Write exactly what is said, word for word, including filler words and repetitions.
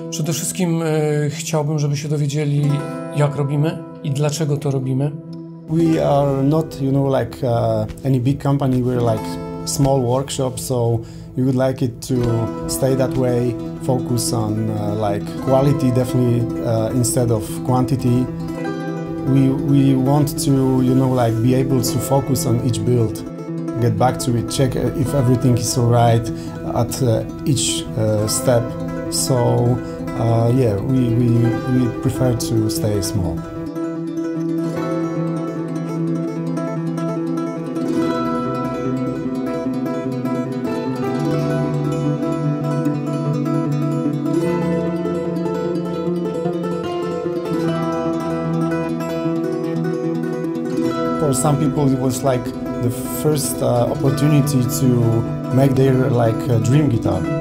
Przede wszystkim e, chciałbym, żeby się dowiedzieli, jak robimy i dlaczego to robimy. We are not, you know, like uh, any big company. We're like small workshop, so we would like it to stay that way. Focus on uh, like quality, definitely uh, instead of quantity. We we want to, you know, like be able to focus on each build, get back to it, check if everything is alright at uh, each uh, step. So uh, yeah, we, we we prefer to stay small. For some people, it was like the first uh, opportunity to make their like uh, dream guitar.